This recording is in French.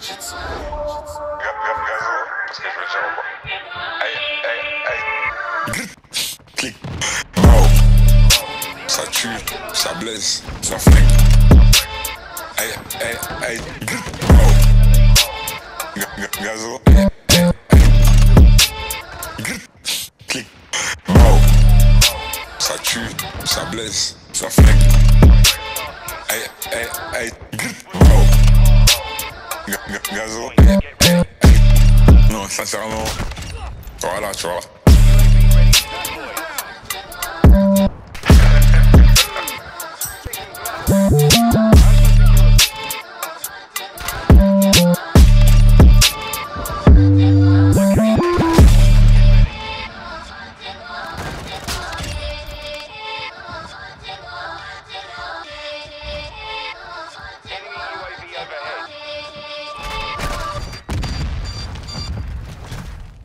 Ninjutsu. Parce que je veux dire, aïe. Clic. Oh. Ça tue, ça blesse, ça flingue. Aïe. Oh. Gazo. Clic. Oh. Ça tue, ça blesse, ça flingue. Aïe. Oh. Gazo. Non, sincèrement. Voilà, tu vois.